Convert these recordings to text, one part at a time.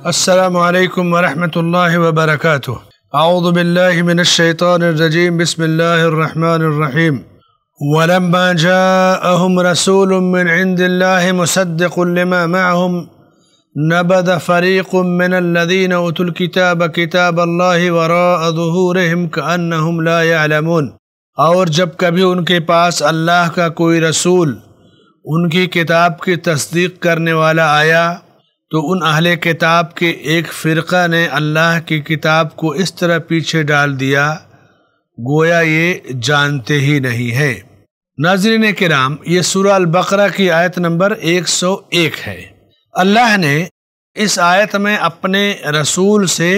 السلام علیکم ورحمۃ اللہ وبرکاتہ۔ اعوذ باللہ من الشیطان الرجیم، بسم اللہ الرحمن الرحیم۔ ولما جاءهم رسول من عند الله مصدق لما معهم نبذ فريق من الذين اوتوا الكتاب كتاب الله وراء ظهورهم كأنهم لا يعلمون۔ اور جب کبھی ان کے پاس اللہ کا کوئی رسول ان کی کتاب کی تصدیق کرنے والا آیا تو ان اہل کتاب کے ایک فرقہ نے اللہ کی کتاب کو اس طرح پیچھے ڈال دیا گویا یہ جانتے ہی نہیں ہے۔ ناظرین کرام، یہ سورہ البقرہ کی آیت نمبر 101 ہے۔ اللہ نے اس آیت میں اپنے رسول سے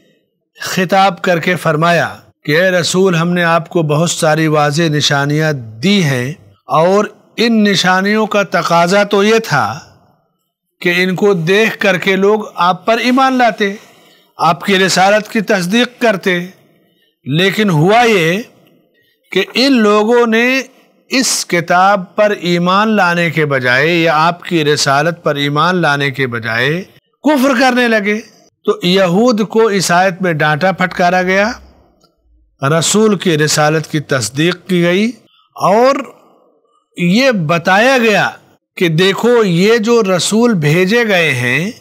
خطاب کر کے فرمایا کہ اے رسول، ہم نے آپ کو بہت ساری واضح نشانیاں دی ہیں، اور ان نشانیوں کا تقاضا تو یہ تھا کہ ان کو دیکھ کر کے لوگ آپ پر ایمان لاتے، آپ کی رسالت کی تصدیق کرتے، لیکن ہوا یہ کہ ان لوگوں نے اس کتاب پر ایمان لانے کے بجائے یا آپ کی رسالت پر ایمان لانے کے بجائے کفر کرنے لگے۔ تو یہود کو اس آیت میں ڈانٹا پھٹکارا گیا، رسول کی رسالت کی تصدیق کی گئی، اور یہ بتایا گیا کہ دیکھو یہ جو رسول بھیجے گئے ہیں،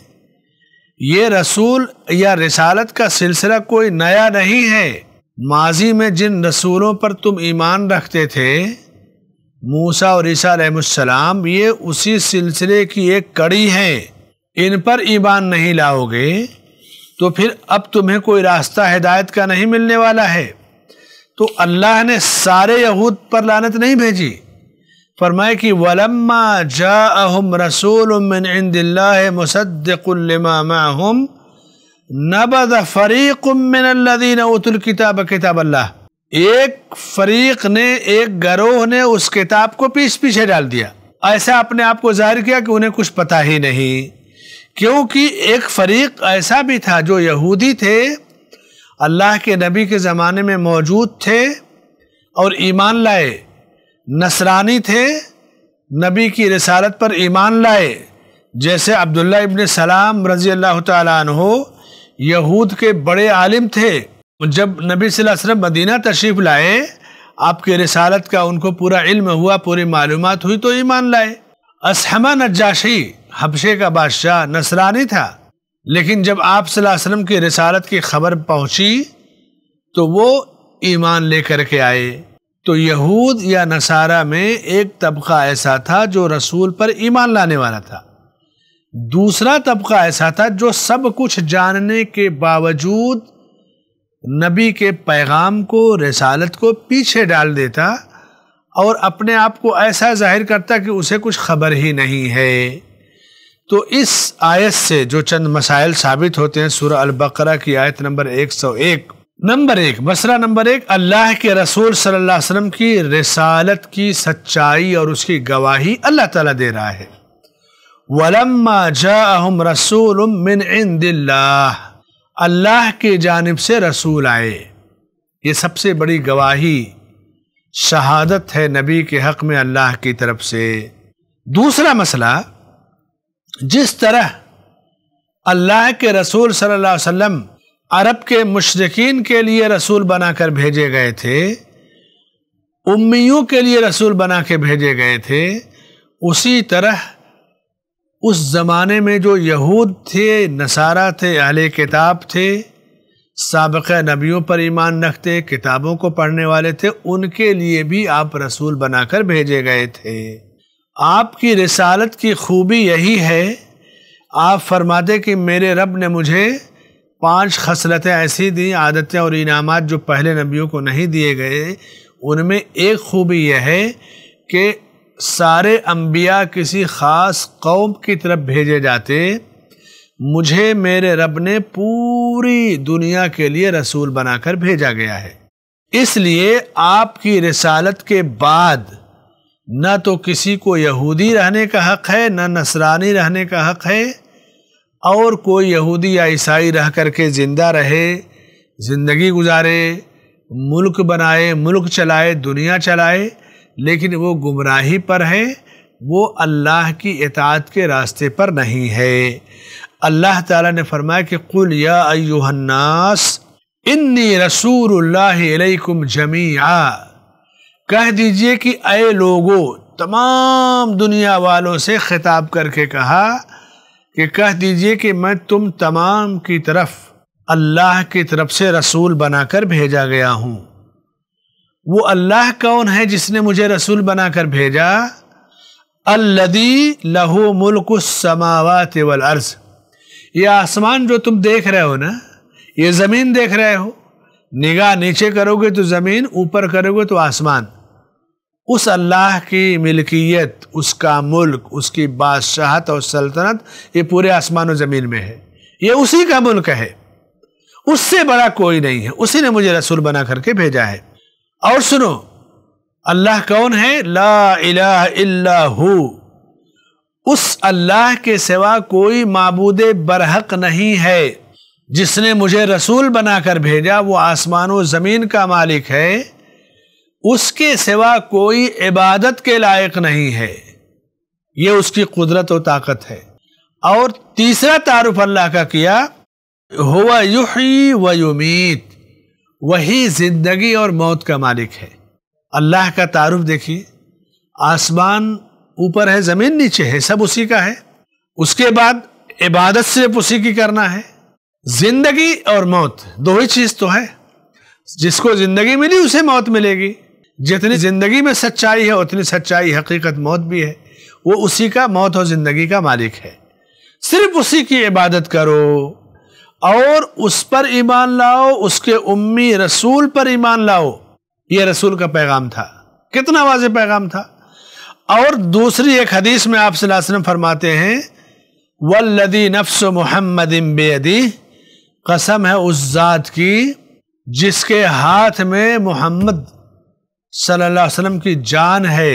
یہ رسول یا رسالت کا سلسلہ کوئی نیا نہیں ہے۔ ماضی میں جن رسولوں پر تم ایمان رکھتے تھے، موسیٰ اور عیسیٰ علیہ السلام، یہ اسی سلسلے کی ایک کڑی ہے۔ ان پر ایمان نہیں لاؤ گے تو پھر اب تمہیں کوئی راستہ ہدایت کا نہیں ملنے والا ہے۔ تو اللہ نے سارے یہود پر لعنت نہیں بھیجی، فرمائے کہ وَلَمَّا جَاءَهُمْ رَسُولٌ مِّنْ عِنْدِ اللَّهِ مُصَدِّقٌ لِمَا مَعَهُمْ نَبَذَ فَرِيقٌ مِّنَ الَّذِينَ أُوتُوا الْكِتَابَ کتاب اللہ۔ ایک فریق نے، ایک گروہ نے اس کتاب کو پیچھے ڈال دیا، ایسا اپنے آپ کو ظاہر کیا کہ انہیں کچھ پتہ ہی نہیں، کیونکہ ایک فریق ایسا بھی تھا جو یہودی تھے، اللہ کے نبی کے زمانے میں موجود تھے اور ایمان لائے، نصرانی تھے، نبی کی رسالت پر ایمان لائے، جیسے عبداللہ ابن سلام رضی اللہ تعالیٰ عنہ یہود کے بڑے عالم تھے۔ جب نبی صلی اللہ علیہ وسلم مدینہ تشریف لائے، آپ کی رسالت کا ان کو پورا علم ہوا، پوری معلومات ہوئی تو ایمان لائے۔ اسحمہ نجاشی، حبشے کا بادشاہ، نصرانی تھا، لیکن جب آپ صلی اللہ علیہ وسلم کی رسالت کی خبر پہنچی تو وہ ایمان لے کر کے آئے۔ تو یہود یا نصارہ میں ایک طبقہ ایسا تھا جو رسول پر ایمان لانے والا تھا، دوسرا طبقہ ایسا تھا جو سب کچھ جاننے کے باوجود نبی کے پیغام کو، رسالت کو پیچھے ڈال دیتا اور اپنے آپ کو ایسا ظاہر کرتا کہ اسے کچھ خبر ہی نہیں ہے۔ تو اس آیت سے جو چند مسائل ثابت ہوتے ہیں، سورہ البقرہ کی آیت نمبر 101، نمبر 1، مسئلہ نمبر 1، اللہ کے رسول صلی اللہ علیہ وسلم کی رسالت کی سچائی اور اس کی گواہی اللہ تعالیٰ دے رہا ہے۔ وَلَمَّا جَاءَهُمْ رَسُولٌ مِّنْ عِنْدِ اللَّهِ، اللہ کی جانب سے رسول آئے، یہ سب سے بڑی گواہی، شہادت ہے نبی کے حق میں اللہ کی طرف سے۔ دوسرا مسئلہ، جس طرح اللہ کے رسول صلی اللہ علیہ وسلم عرب کے مشرکین کے لیے رسول بنا کر بھیجے گئے تھے، امیوں کے لیے رسول بنا کے بھیجے گئے تھے، اسی طرح اس زمانے میں جو یہود تھے، نصارہ تھے، اہل کتاب تھے، سابقہ نبیوں پر ایمان رکھتے، کتابوں کو پڑھنے والے تھے، ان کے لیے بھی آپ رسول بنا کر بھیجے گئے تھے۔ آپ کی رسالت کی خوبی یہی ہے، آپ فرماتے کہ میرے رب نے مجھے 5 خصلتیں ایسی دیں، عادتیں اور انعامات جو پہلے نبیوں کو نہیں دیے گئے۔ ان میں ایک خوبی یہ ہے کہ سارے انبیاء کسی خاص قوم کی طرف بھیجے جاتے، مجھے میرے رب نے پوری دنیا کے لیے رسول بنا کر بھیجا گیا ہے۔ اس لیے آپ کی رسالت کے بعد نہ تو کسی کو یہودی رہنے کا حق ہے، نہ نصرانی رہنے کا حق ہے، اور کوئی یہودی یا عیسائی رہ کر کے زندہ رہے، زندگی گزارے، ملک بنائے، ملک چلائے، دنیا چلائے، لیکن وہ گمراہی پر ہے، وہ اللہ کی اطاعت کے راستے پر نہیں ہے۔ اللہ تعالیٰ نے فرمایا کہ قل یا ایھا الناس انی رسول اللہ الیکم جمیعا، کہہ دیجئے کہ اے لوگو، تمام دنیا والوں سے خطاب کر کے کہا کہ کہہ دیجئے کہ میں تم تمام کی طرف اللہ کی طرف سے رسول بنا کر بھیجا گیا ہوں۔ وہ اللہ کون ہے جس نے مجھے رسول بنا کر بھیجا؟ الذی لہ ملک السماوات والارض، یہ آسمان جو تم دیکھ رہے ہو نا، یہ زمین دیکھ رہے ہو، نگاہ نیچے کرو گے تو زمین، اوپر کرو گے تو آسمان، اس اللہ کی ملکیت، اس کا ملک، اس کی بادشاہت اور سلطنت یہ پورے آسمان و زمین میں ہے، یہ اسی کا ملک ہے، اس سے بڑا کوئی نہیں ہے، اسی نے مجھے رسول بنا کر کے بھیجا ہے۔ اور سنو، اللہ کون ہے؟ لا الہ الا ہو، اس اللہ کے سوا کوئی معبود برحق نہیں ہے، جس نے مجھے رسول بنا کر بھیجا وہ آسمان و زمین کا مالک ہے، اس کے سوا کوئی عبادت کے لائق نہیں ہے، یہ اس کی قدرت و طاقت ہے۔ اور تیسرا تعارف اللہ کا کیا، ہوا یحیی و یمیت، وہی زندگی اور موت کا مالک ہے۔ اللہ کا تعارف دیکھیے، آسمان اوپر ہے، زمین نیچے ہے، سب اسی کا ہے۔ اس کے بعد عبادت صرف اسی کی کرنا ہے۔ زندگی اور موت دو ہی چیز تو ہے، جس کو زندگی ملی اسے موت ملے گی، جتنی زندگی میں سچائی ہے اتنی سچائی حقیقت موت بھی ہے، وہ اسی کا موت اور زندگی کا مالک ہے۔ صرف اسی کی عبادت کرو اور اس پر ایمان لاؤ، اس کے امی رسول پر ایمان لاؤ، یہ رسول کا پیغام تھا، کتنا واضح پیغام تھا۔ اور دوسری ایک حدیث میں آپ صلی اللہ علیہ وسلم فرماتے ہیں، والذی نفس محمد بیدی، قسم ہے اس ذات کی جس کے ہاتھ میں محمد صلی اللہ علیہ وسلم کی جان ہے،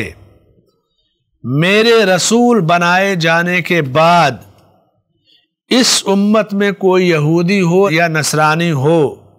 میرے رسول بنائے جانے کے بعد اس امت میں کوئی یہودی ہو یا نصرانی ہو،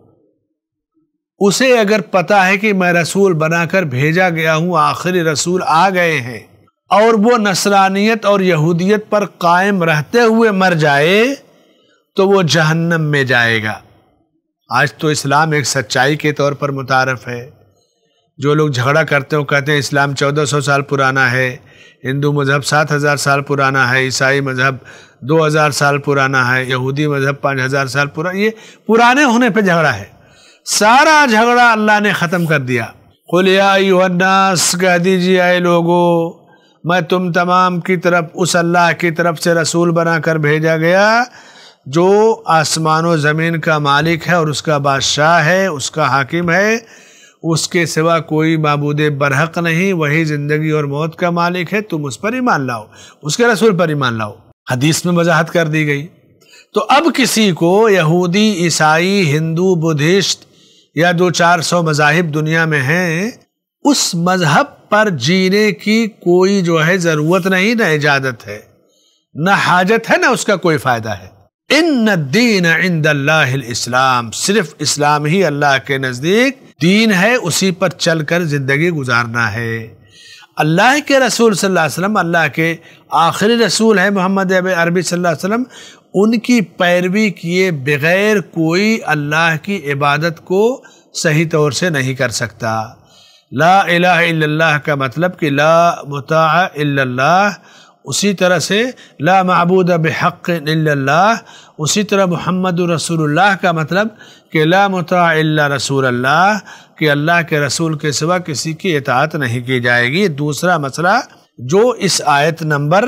اسے اگر پتا ہے کہ میں رسول بنا کر بھیجا گیا ہوں، آخری رسول آ گئے ہیں، اور وہ نصرانیت اور یہودیت پر قائم رہتے ہوئے مر جائے تو وہ جہنم میں جائے گا۔ آج تو اسلام ایک سچائی کے طور پر متعارف ہے۔ جو لوگ جھگڑا کرتے ہو کہتے ہیں اسلام 1400 سال پرانا ہے، ہندو مذہب 7000 سال پرانا ہے، عیسائی مذہب 2000 سال پرانا ہے، یہودی مذہب 5000 سال پرانا، یہ پرانے ہونے پہ جھگڑا ہے۔ سارا جھگڑا اللہ نے ختم کر دیا۔ قل یا ایھا الناس، کہہ دیجیے اے لوگو، میں تم تمام کی طرف اس اللہ کی طرف سے رسول بنا کر بھیجا گیا جو آسمان و زمین کا مالک ہے اور اس کا بادشاہ ہے، اس کا حاکم ہے، اس کے سوا کوئی معبود برحق نہیں، وہی زندگی اور موت کا مالک ہے، تم اس پر ایمان لاؤ، اس کے رسول پر ایمان لاؤ۔ حدیث میں وضاحت کر دی گئی۔ تو اب کسی کو یہودی، عیسائی، ہندو، بدھسٹ یا 200-400 مذاہب دنیا میں ہیں، اس مذہب پر جینے کی کوئی جو ہے ضرورت نہیں، نہ اجازت ہے، نہ حاجت ہے، نہ اس کا کوئی فائدہ ہے۔ ان الدین عند اللہ الاسلام، صرف اسلام ہی اللہ کے نزدیک دین ہے، اسی پر چل کر زندگی گزارنا ہے۔ اللہ کے رسول صلی اللہ علیہ وسلم، اللہ کے آخری رسول ہے محمد عربی صلی اللہ علیہ وسلم، ان کی پیروی کیے بغیر کوئی اللہ کی عبادت کو صحیح طور سے نہیں کر سکتا۔ لا الہ الا اللہ کا مطلب کہ لا مطاع الا اللہ، اسی طرح سے لا معبود بحق الا اللہ، اسی طرح محمد رسول اللہ کا مطلب کہ لا مطاع الا رسول اللہ، کہ اللہ کے رسول کے سوا کسی کی اطاعت نہیں کی جائے گی۔ دوسرا مسئلہ جو اس آیت نمبر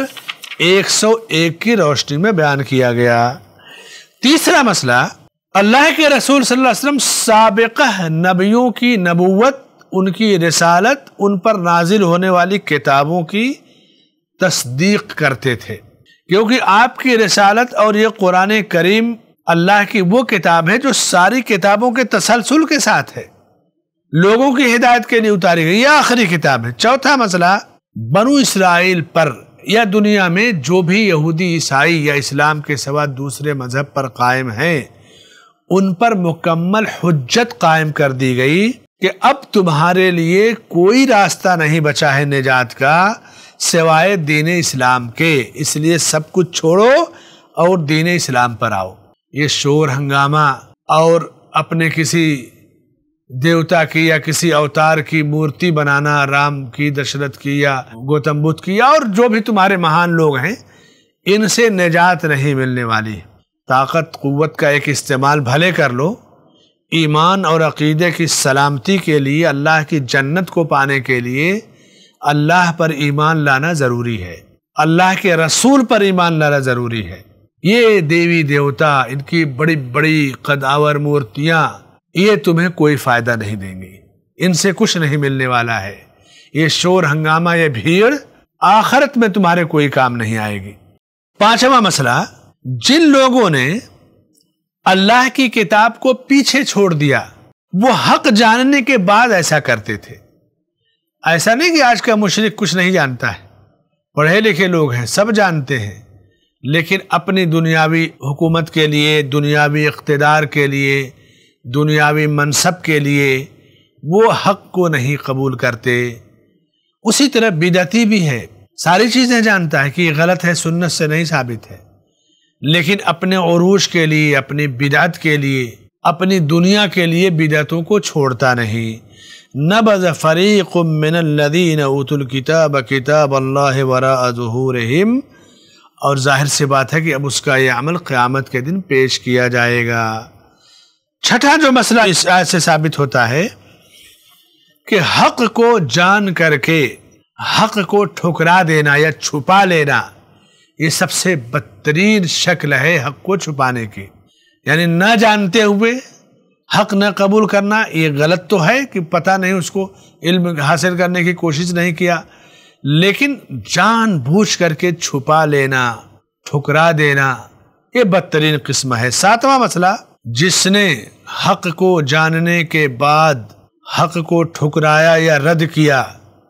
101 کی روشنی میں بیان کیا گیا۔ تیسرا مسئلہ، اللہ کے رسول صلی اللہ علیہ وسلم سابقہ نبیوں کی نبوت، ان کی رسالت، ان پر نازل ہونے والی کتابوں کی تصدیق کرتے تھے، کیونکہ آپ کی رسالت اور یہ قرآن کریم اللہ کی وہ کتاب ہے جو ساری کتابوں کے تسلسل کے ساتھ ہے، لوگوں کی ہدایت کے لیے اتاری گئی، یہ آخری کتاب ہے۔ چوتھا مسئلہ، بنو اسرائیل پر یا دنیا میں جو بھی یہودی، عیسائی یا اسلام کے سوا دوسرے مذہب پر قائم ہیں، ان پر مکمل حجت قائم کر دی گئی کہ اب تمہارے لیے کوئی راستہ نہیں بچا ہے نجات کا سوائے دین اسلام کے، اس لیے سب کچھ چھوڑو اور دین اسلام پر آؤ۔ یہ شور ہنگامہ اور اپنے کسی دیوتا کی یا کسی اوتار کی مورتی بنانا، رام کی، دشرتھ کی یا گوتم بدھ کی اور جو بھی تمہارے مہان لوگ ہیں، ان سے نجات نہیں ملنے والی۔ طاقت قوت کا ایک استعمال بھلے کر لو، ایمان اور عقیدے کی سلامتی کے لیے، اللہ کی جنت کو پانے کے لیے اللہ پر ایمان لانا ضروری ہے، اللہ کے رسول پر ایمان لانا ضروری ہے۔ یہ دیوی دیوتا، ان کی بڑی بڑی قدآور مورتیاں، یہ تمہیں کوئی فائدہ نہیں دیں گی، ان سے کچھ نہیں ملنے والا ہے۔ یہ شور ہنگامہ، یہ بھیڑ آخرت میں تمہارے کوئی کام نہیں آئے گی۔ پانچواں مسئلہ، جن لوگوں نے اللہ کی کتاب کو پیچھے چھوڑ دیا، وہ حق جاننے کے بعد ایسا کرتے تھے۔ ایسا نہیں کہ آج کا مشرک کچھ نہیں جانتا ہے، پڑھے لکھے لوگ ہیں، سب جانتے ہیں، لیکن اپنی دنیاوی حکومت کے لیے، دنیاوی اقتدار کے لیے، دنیاوی منصب کے لیے وہ حق کو نہیں قبول کرتے۔ اسی طرح بدعتی بھی ہے، ساری چیزیں جانتا ہے کہ یہ غلط ہے، سنت سے نہیں ثابت ہے، لیکن اپنے عروج کے لیے، اپنی بدعت کے لیے، اپنی دنیا کے لیے بدعتوں کو چھوڑتا نہیں۔ نبذ فریق من الذین اوتوا الکتاب کتاب اللہ وراء ظہورہم، اور ظاہر سی بات ہے کہ اب اس کا یہ عمل قیامت کے دن پیش کیا جائے گا۔ چھٹا جو مسئلہ اس آیت سے ثابت ہوتا ہے کہ حق کو جان کر کے حق کو ٹھکرا دینا یا چھپا لینا، یہ سب سے بدترین شکل ہے حق کو چھپانے کی۔ یعنی نہ جانتے ہوئے حق نہ قبول کرنا، یہ غلط تو ہے کہ پتہ نہیں، اس کو علم حاصل کرنے کی کوشش نہیں کیا، لیکن جان بوجھ کر کے چھپا لینا، ٹھکرا دینا، یہ بدترین قسم ہے۔ ساتواں مسئلہ، جس نے حق کو جاننے کے بعد حق کو ٹھکرایا یا رد کیا،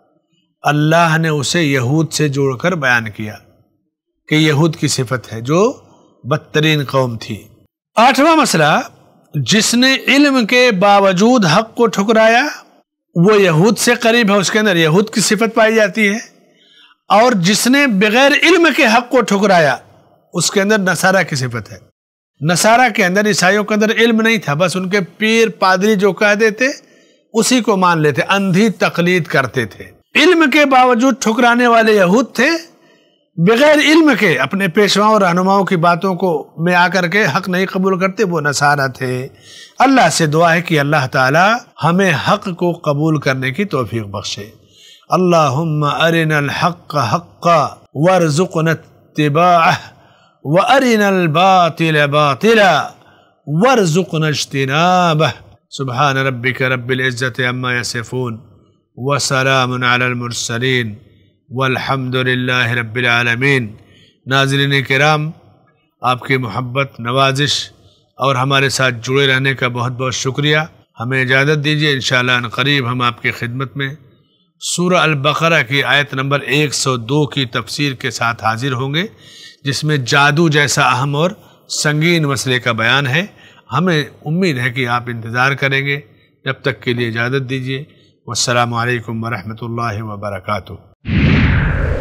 اللہ نے اسے یہود سے جوڑ کر بیان کیا کہ یہود کی صفت ہے جو بدترین قوم تھی۔ آٹھواں مسئلہ، جس نے علم کے باوجود حق کو ٹھکرایا، وہ یہود سے قریب ہے، اس کے اندر یہود کی صفت پائی جاتی ہے، اور جس نے بغیر علم کے حق کو ٹھکرایا، اس کے اندر نصارہ کی صفت ہے۔ نصارہ کے اندر، عیسائیوں کے اندر علم نہیں تھا، بس ان کے پیر پادری جو کہہ دیتے اسی کو مان لیتے، اندھی تقلید کرتے تھے۔ علم کے باوجود ٹھکرانے والے یہود تھے، بغیر علم کے اپنے پیشواؤں اور رہنماؤں کی باتوں کو میں آ کر کے حق نہیں قبول کرتے، وہ نصارہ تھے۔ اللہ سے دعا ہے کہ اللہ تعالی ہمیں حق کو قبول کرنے کی توفیق بخشے۔ اللہم ارنا الحق حقا وارزقنا اتباعہ وارنا الباطل باطلا وارزقنا اجتنابہ۔ سبحان ربک رب العزت عما یصفون وسلام علی المرسلین والحمد للہ رب العالمین۔ ناظرین کرام، آپ کی محبت، نوازش اور ہمارے ساتھ جڑے رہنے کا بہت بہت شکریہ۔ ہمیں اجازت دیجیے، انشاءاللہ ان قریب ہم آپ کی خدمت میں سورہ البقرہ کی آیت نمبر 102 کی تفسیر کے ساتھ حاضر ہوں گے، جس میں جادو جیسا اہم اور سنگین مسئلے کا بیان ہے۔ ہمیں امید ہے کہ آپ انتظار کریں گے۔ جب تک کے لیے اجازت دیجیے۔ والسلام علیکم ورحمۃ اللہ وبرکاتہ۔